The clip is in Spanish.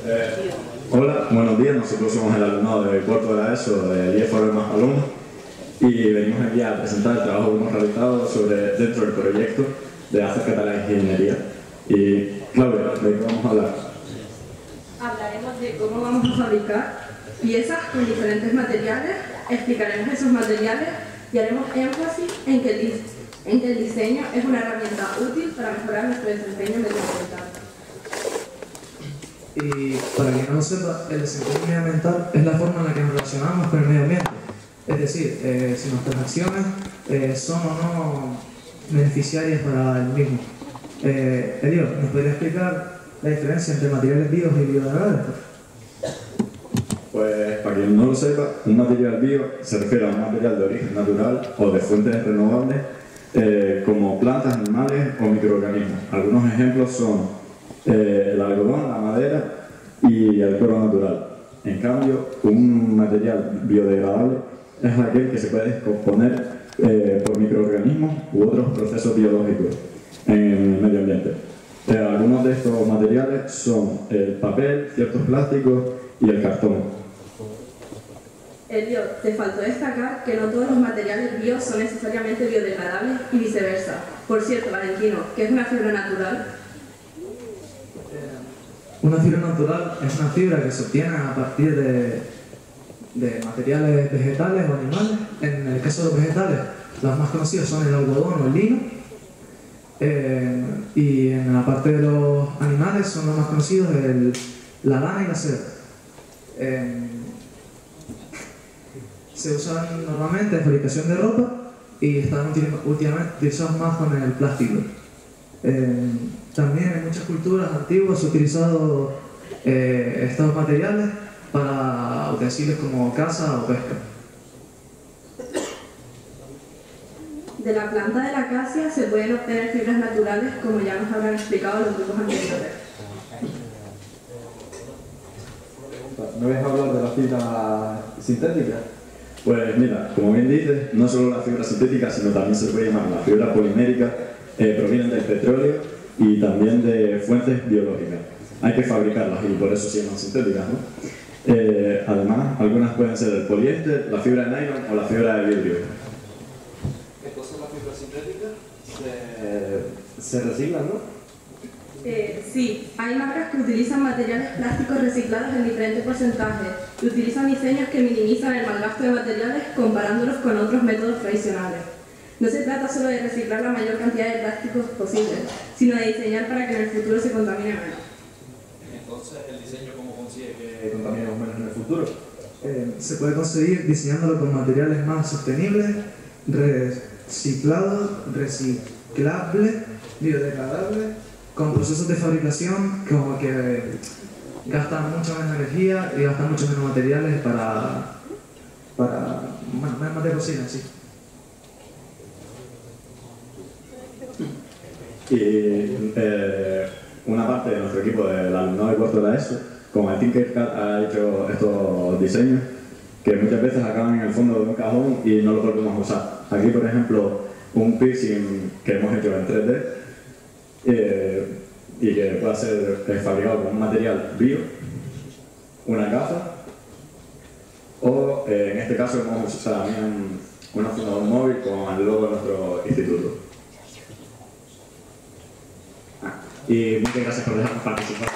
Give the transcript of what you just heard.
Hola, buenos días. Nosotros somos el alumnado de cuarto de la ESO del IEF Más Alumnos y venimos aquí a presentar el trabajo que hemos realizado dentro del proyecto de acerca de la ingeniería. Y Claudia, ¿de qué vamos a hablar? Hablaremos de cómo vamos a fabricar piezas con diferentes materiales, explicaremos esos materiales y haremos énfasis en que el diseño es una herramienta útil para mejorar nuestro desempeño medioambiental. Y para quien no lo sepa, el desempeño medioambiental es la forma en la que nos relacionamos con el medio ambiente. Es decir, si nuestras acciones son o no beneficiarias para el mismo. Elio, ¿nos podría explicar la diferencia entre materiales vivos y biodegradables? Pues para quien no lo sepa, un material bio se refiere a un material de origen natural o de fuentes renovables como plantas, animales o microorganismos. Algunos ejemplos son el algodón, la madera y el cloro natural. En cambio, un material biodegradable es aquel que se puede descomponer por microorganismos u otros procesos biológicos en el medio ambiente. Algunos de estos materiales son el papel, ciertos plásticos y el cartón. Elio, te faltó destacar que no todos los materiales bio son necesariamente biodegradables y viceversa. Por cierto, Valentino, ¿qué es una fibra natural? Una fibra natural es una fibra que se obtiene a partir de materiales vegetales o animales. En el caso de los vegetales, los más conocidos son el algodón o el lino. Y en la parte de los animales son los más conocidos la lana y la seda. Se usan normalmente en fabricación de ropa y están últimamente utilizados más con el plástico. También en muchas culturas antiguas se han utilizado estos materiales para utensilios como caza o pesca. De la planta de la acacia se pueden obtener fibras naturales, como ya nos habrán explicado los grupos anteriores. ¿Me vais a hablar de la fibra sintética? Pues mira, como bien dices, no solo la fibra sintética, sino también se puede llamar la fibra polimérica, provienen del petróleo y también de fuentes biológicas. Hay que fabricarlas y por eso se llaman sintéticas, ¿no? Además, algunas pueden ser el poliéster, la fibra de nylon o la fibra de vidrio. Entonces las fibras sintéticas se reciclan, ¿no? Sí, hay marcas que utilizan materiales plásticos reciclados en diferentes porcentajes y utilizan diseños que minimizan el mal gasto de materiales comparándolos con otros métodos tradicionales. No se trata solo de reciclar la mayor cantidad de plásticos posible, sino de diseñar para que en el futuro se contamine menos. Entonces, ¿el diseño cómo consigue que contaminemos menos en el futuro? Se puede conseguir diseñándolo con materiales más sostenibles, reciclados, reciclables, biodegradables, con procesos de fabricación como que gastan mucha menos energía y gastan mucho menos materiales para más de cocina, sí. Y una parte de nuestro equipo del alumnado de cuarto de la ESO, como el Tinkercad, ha hecho estos diseños que muchas veces acaban en el fondo de un cajón y no los volvemos a usar. Aquí, por ejemplo, un piercing que hemos hecho en 3D y que pueda ser fabricado con un material bio, una gafa o en este caso hemos usado también una funda de un móvil con el logo de nuestro instituto. Y muchas gracias por dejarnos participar.